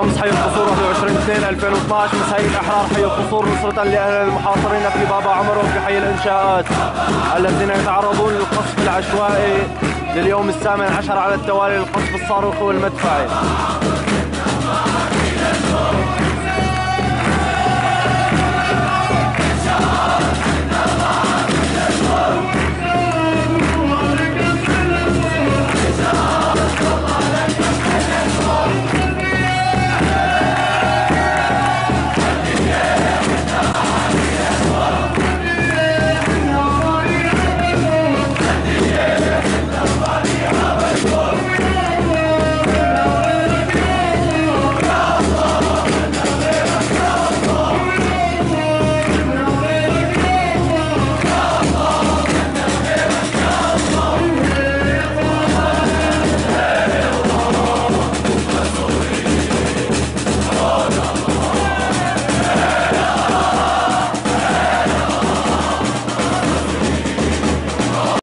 أمس حي القصور 21/2/2012 مساعي الأحرار حي القصور نصرة لأهل المحاصرين في بابا عمر وفي حي الإنشاءات الذين يتعرضون للقصف العشوائي لليوم ال18 على التوالي للقصف الصاروخي والمدفعي.